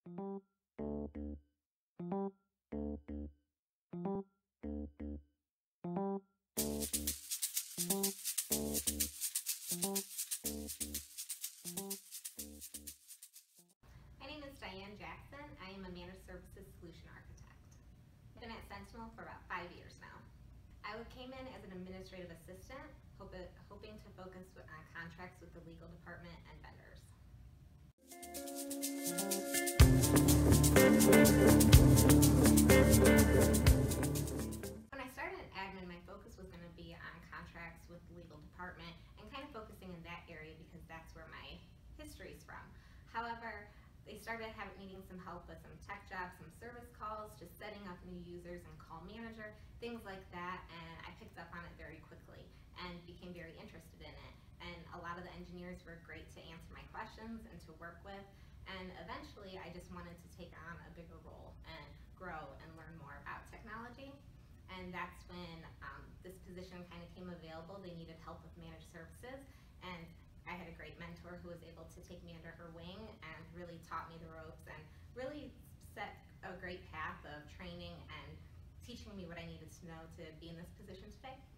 My name is Diane Jackson. I am a Managed Services Solution Architect. I've been at Sentinel for about 5 years now. I came in as an administrative assistant, hoping to focus on contracts with the legal department and vendors. When I started in admin, my focus was going to be on contracts with the legal department and kind of focusing in that area because that's where my history is from. However, they started needing some help with some tech jobs, some service calls, just setting up new users and call manager, things like that, and I picked up on it very quickly and became very interested in it. And a lot of the engineers were great to answer my questions and to work with, and eventually I just wanted to take on a bigger role and grow and learn more about technology. And that's when this position kind of came available. They needed help with managed services, and I had a great mentor who was able to take me under her wing and really taught me the ropes and really set a great path of training and teaching me what I needed to know to be in this position today.